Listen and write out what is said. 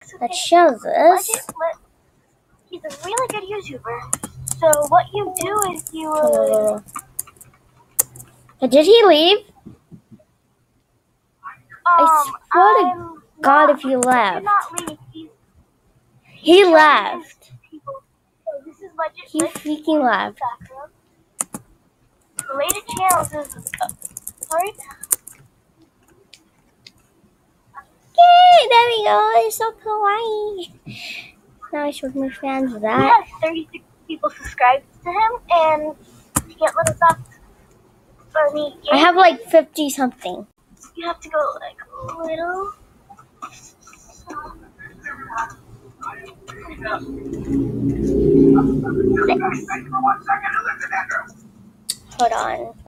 that shows us. He's a really good YouTuber. So what you do is you would... Did he leave? I swear to God if he left. He left. He freaking left. Related channels is... sorry? Yay! There we go. It's so kawaii. Now I showed my fans that. We have 36 people subscribed to him, and to get little stuff for me. I have like 50 something. You have to go like little. Hold on.